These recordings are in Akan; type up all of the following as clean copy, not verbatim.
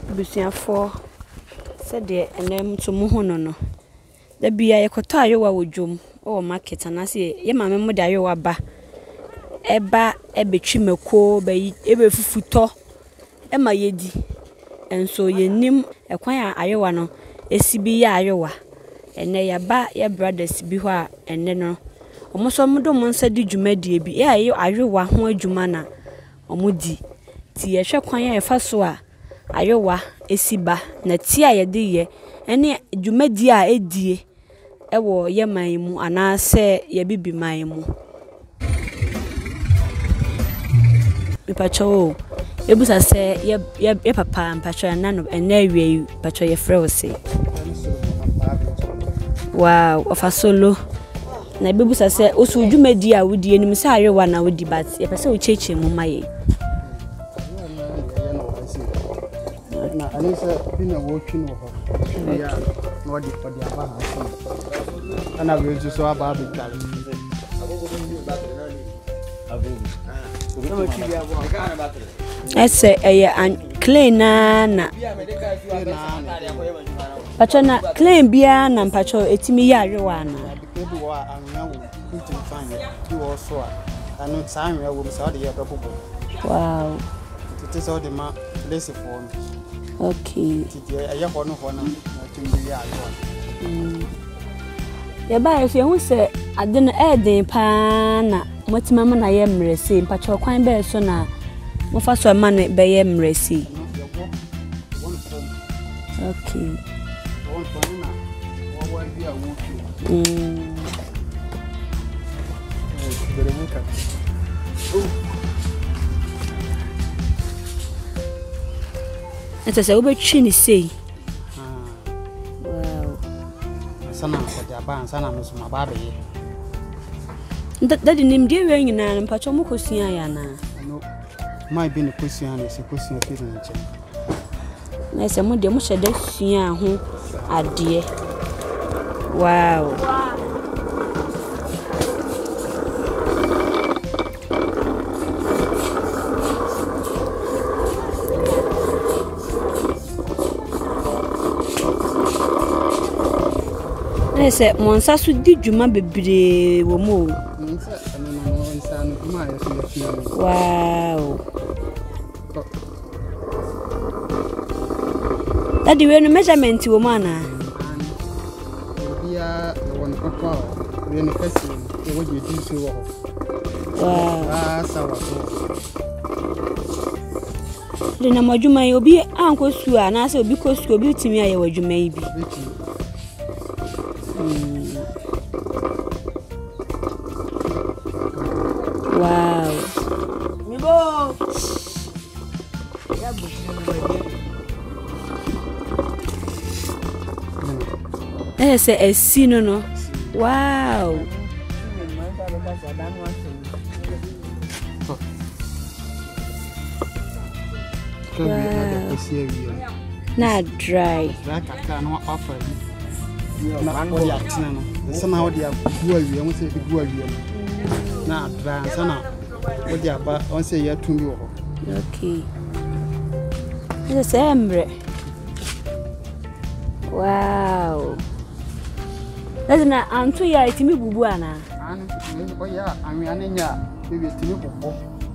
busuafo said the enem to mu hono no da bia yekoto ayowa wodwom o market anase ye mame mo da ayowa ba eba ebetwi mako ba ebe fufuto ema yedi enso yenim ekwan ayowa no esibi ya ayowa ene ya ba ya brothers bi ho a ene no omoso modo mo nsa di dwumadie bi ya ayowa ho adwuma na omudi ti ye hwe kwan ya efa so a ayowa esiba na ti a ye de ye ene dwumadie a edie ewo ye man mu anase ye bibi man mu Pacho, ebusa se ye papa mpacho na no enawie pacho ye frewse. Wow, ofa solo. Na ebusa se osu dwumadi a wodi enim se ayewa na wodi but ye pese o cheche mu maye. Na anisa bina wo twi no ho. Ya no wodi fodi aba ha so. Ana we so aba be tare. Ese clean na pacho na clean bia na pacho etimi ya ayewa na ebi wo anwa wo kuntin fine ti wo so a anu sanwe wo msa de ye bebobo. Wow, Tete so de ma lesi for me. okay Tete aye ho no ho na timi ya ayewa. ya ba ye hu se ade na eden pa na motima ma na ye mresi pacho kwan be so na mo fa so ma na be ye mresi. Okay. Esa se obe twi ni sei. Wow. Sana ko dia ba sana no suma ba be. Daddy nim die we nyina na mpacho mo kosua ya na. No. Mai bi ni kosua na se kosua fi ni nche. Na ese mo de mo hyeda sua ho ade. Wow. Ese monsa su di dwuma bebre wo mo. Wow. Daddy we no measurement wo mo ana. Bia won papa we no kasi e wo je di so wo. Wow. Sawa so. De na madwuma yi obi anko su a na se obi ko su obi timi aye wadwuma yi bi. Wow. Mibo. Ya bu. Ese esino no. Wow. Na dry. No offer. Na body atina no. Sana ho dia bu awie, mo se bu awie. Na dry sana wo dia ba on se ya tumi wo. Okay. This is embre. Wow. That's na antu ya itimi bubu ana. Anu o ya anwe anenya be timi bubu.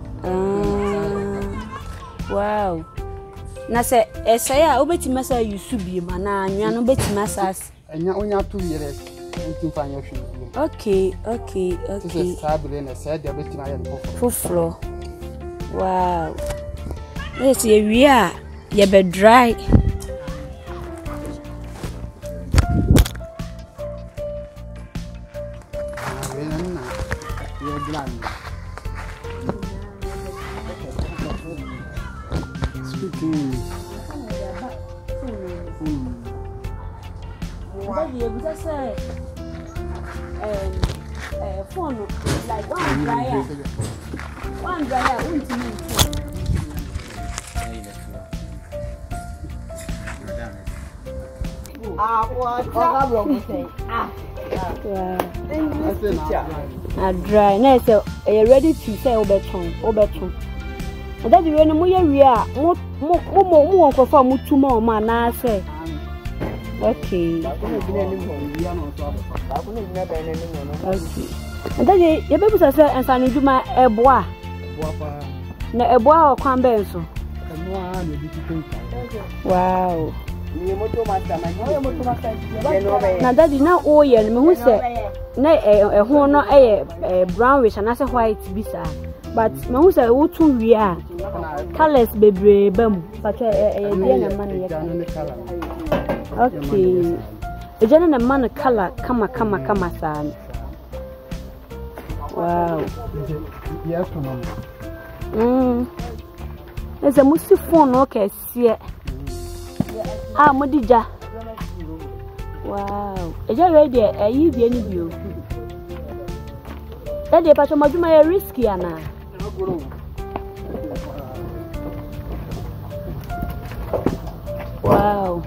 Wow. Na se esaya obetima sa yusu bi ma na anwa no betima sa enya onya 2 years nti fanya hwe. Okay. This is stable na say dia betima ya foforo. Wow. Yes, ye a ye be dry. Phone like one dryer. One dryer, dry. Now, so are you ready to say Oberton? That you know we are more for mutu more na say. Okay. Okay. And then you be say and san djuma eboa. Na eboa o kwan ben so. Wow. Na daddy na oye me hu say na ho no brownish and say white bisa. But me hu say wo tun wi a colors bebre bam. But dey na man ye. Okay. Ejana na man color kama san. Wow. Yes, mama. There's a musty phone, okay, see. Ah, Modija. Wow. Is that ready? Are you the any view? That day, but I'm risky, Anna. Wow.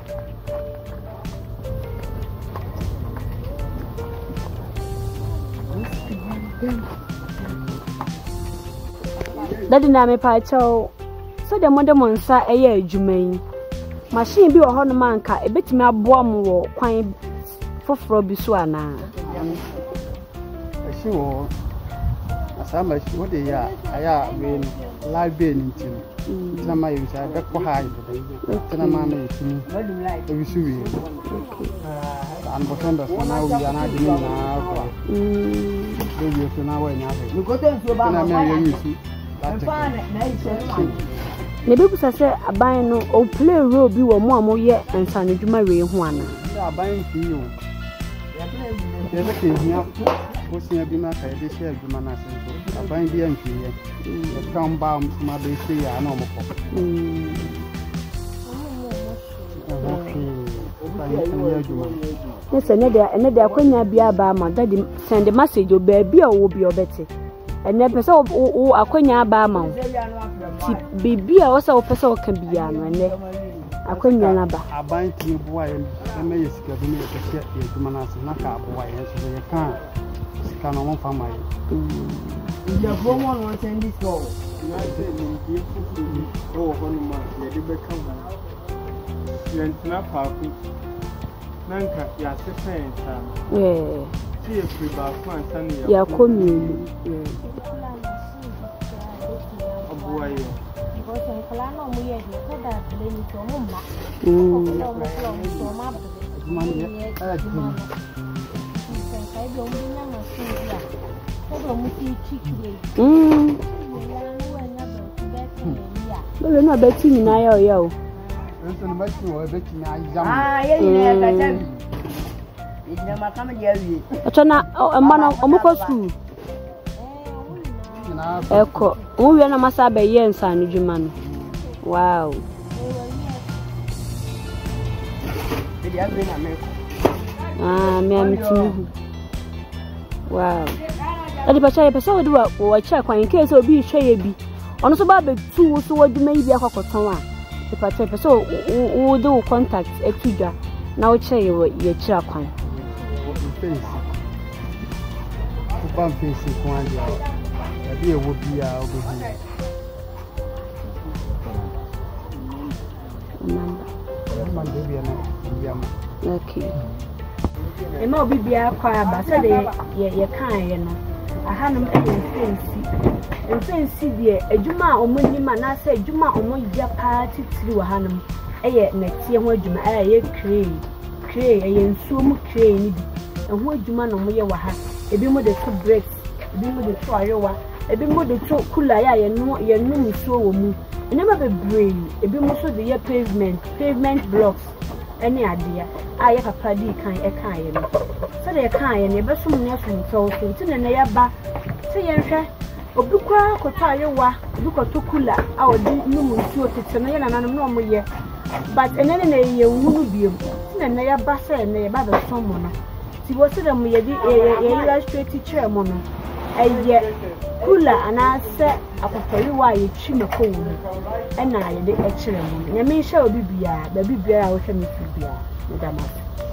Daddy na me pa cho so the modern monsa eye adwuman machine bi wo ho no man ka ebetimi aboa mo wo kwan foforo bi so ana she wo asama she wo de ya aya we live ben ntin tina ma yi sa be ko ha yi tina ma na yi tini e bi su wi an botanda na wi ana de ni na ko do wi so na wa nya be ko ten so ba ma yi su ne be busa se aban no o play role bi wo mo amo ye nsane dwuma we hu ana aban fi yo ya be ke hia o sia bi ma ka de share dwuma na se so aban bi an fi ye e kan ba ma be se ya na o mo ko yes ne de akonya bi aba ma daddy send message o ba bi o bi obete ene pese o akonya aba ma ti bibia o se o pese o kan bia no ene akonya na ba aban ti bo aye me yesika bi me pese e duma na se na ka bo aye so ye kan sika no mo fa mai ya bo mo no send this go na se ni ti fu o ho no ma ye de be kan ba ye ntina pa ku nanka ya se sensa ti e pri ba ku ansa ni ya komi Eko, we na masa be ye nsane dwuma no. Wow. Ah, me amiti. Wow. Adi pa chaye pese odi wa cha kwan nke so obi hwe bi. Ono so ba be tu so wadwuma yi bi akokoton a. Adi pa chaye pese wo do contact etudwa na wo chaye ye kira kwan. Ban face kwan dia. Be a would be out of okay. And more be a choir, but said ye kind, you know. I had them and fancy, dear, a Juma or Money man. I said Juma or Money party through a hanum. A next year, what Juma, a crane, and so much crane, and what Juma or Moya was a bit more the two breaks, a bit more the Apotoyowa. Ebi mo de to kula ya ye no so wo mu never be brain ebi mo so de pavement blocks any ade a ye papa di kan e kan ye no so de kan ye ne be so mu afun so tin na ya ba se ye hwe obi kwa Apotoyowa obi ko to kula a odi no mu so tete no ye nananom no mo ye but enene na ye hunu biem tin na ya ba se na ye ba be so mo no ti wo se de mo ye di ye illustrate teacher mo no eye kula anase Apotoyowa ye twime ko wo e na ye de e kire mo nyame hye obi bia ba bibia a wo hwe me bia me da ma